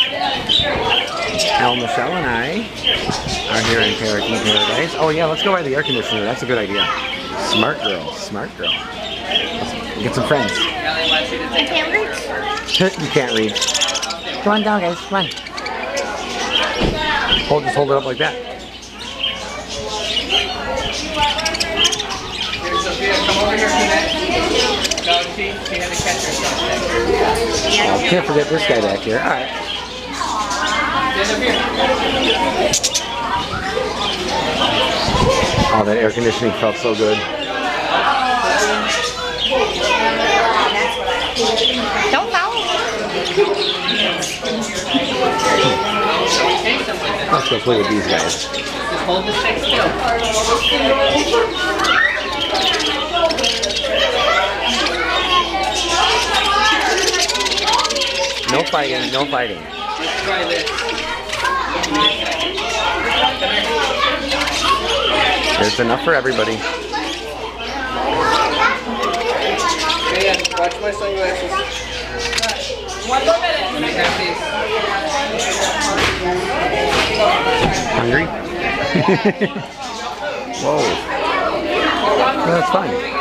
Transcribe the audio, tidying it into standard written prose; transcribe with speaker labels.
Speaker 1: Al, Michelle, and I are here in Parakeet Paradise. Oh yeah, let's go by the air conditioner. That's a good idea. Smart girl, smart girl. Let's get some friends.
Speaker 2: You can't reach.
Speaker 1: You can't read. Come on down, guys. Come on. Just hold it up like that.
Speaker 3: Here, Sophia, come over here for that. No, she had to catch herself back here.
Speaker 1: Oh, can't forget this guy back here. All right.
Speaker 3: Stand up here.
Speaker 1: Oh, that air conditioning felt so good.
Speaker 2: Don't foul.
Speaker 1: Let's go play with these guys.
Speaker 3: Just hold the stick still.
Speaker 1: No fighting, no fighting.
Speaker 3: Let's try this.
Speaker 1: There's enough for everybody.
Speaker 3: Hey, watch my sunglasses. One more minute. Let me have these.
Speaker 1: Hungry? Whoa. That's fun.